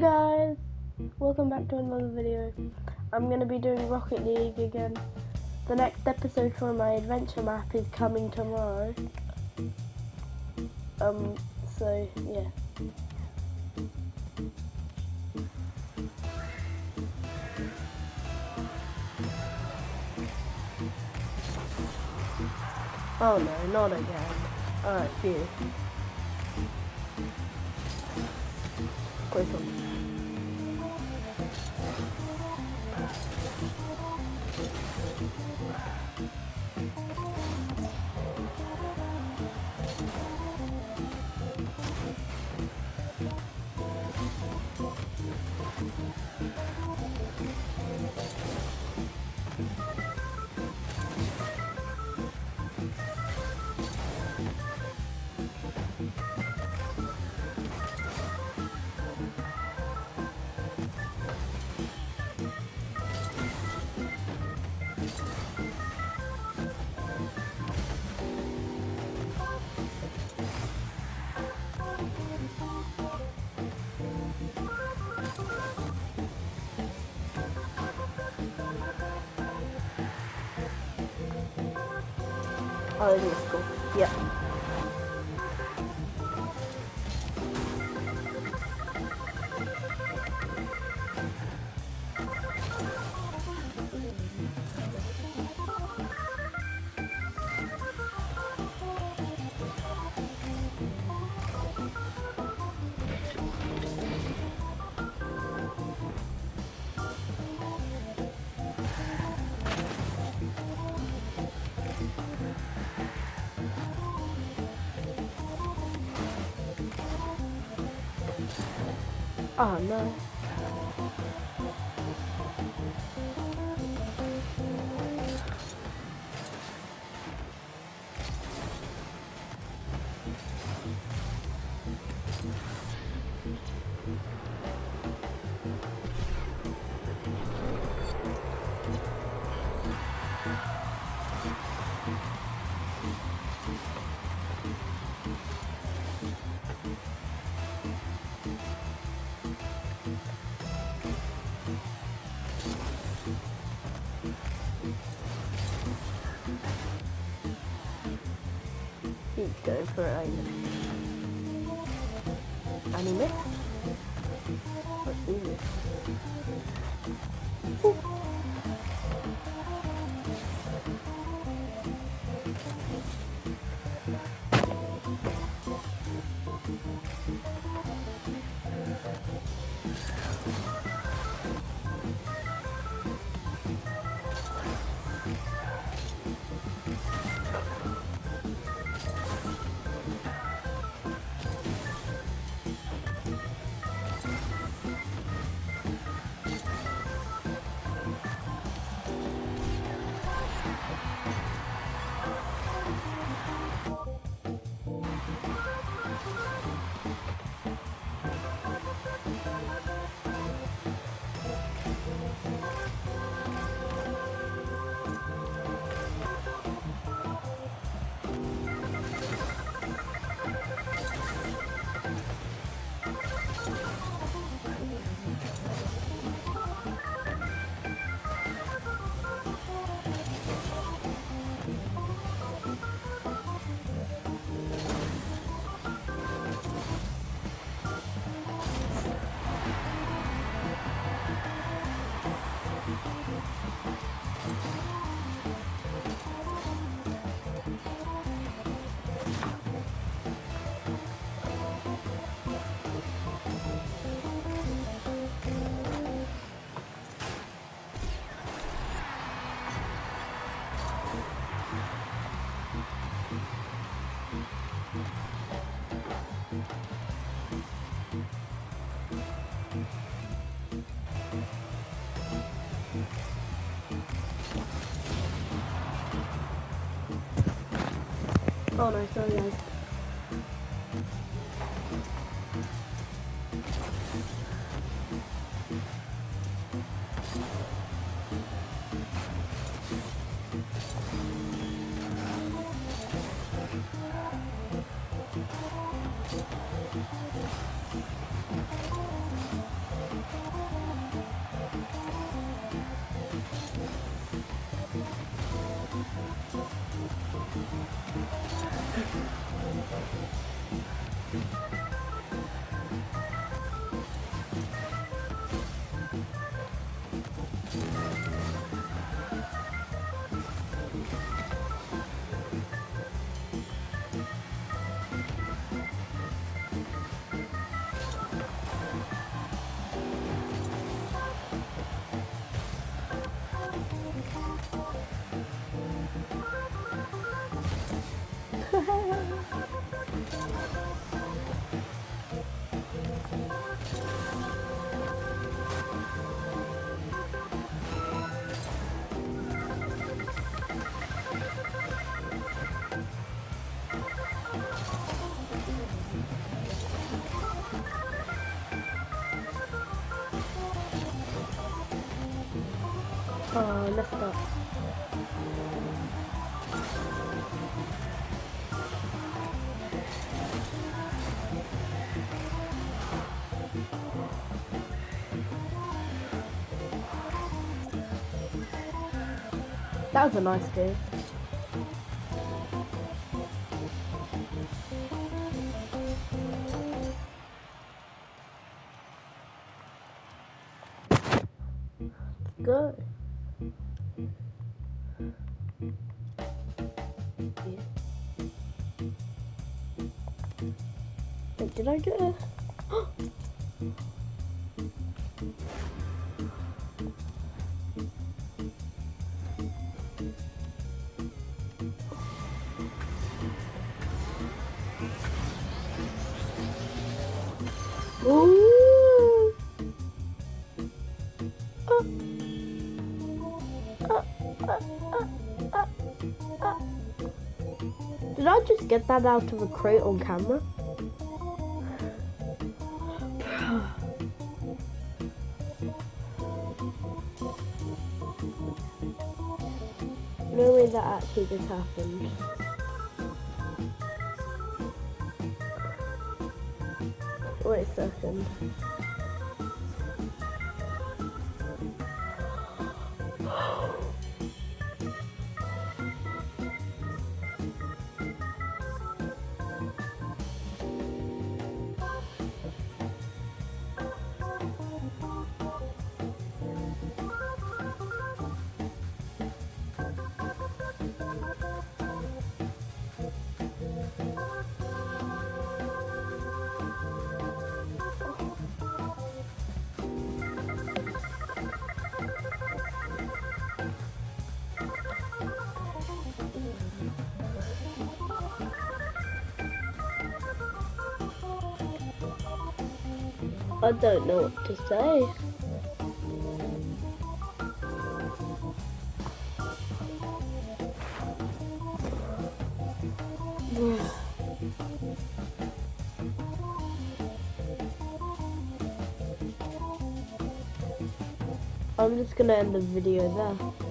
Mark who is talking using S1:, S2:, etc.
S1: guys, welcome back to another video. I'm going to be doing Rocket League again. The next episode for my adventure map is coming tomorrow. So yeah. Oh no, not again. Alright, phew. Quick one. Oh, this is cool. Yeah. Oh no. He's going for it, and he missed. Let's do this. Ooh. Oh no, sorry guys. Oh, I messed up. That was a nice game. Go. Yeah. Wait, did I get it? Ooh. Did I just get that out of a crate on camera? No way that actually just happened. Wait a second. I don't know what to say. I'm just gonna end the video there.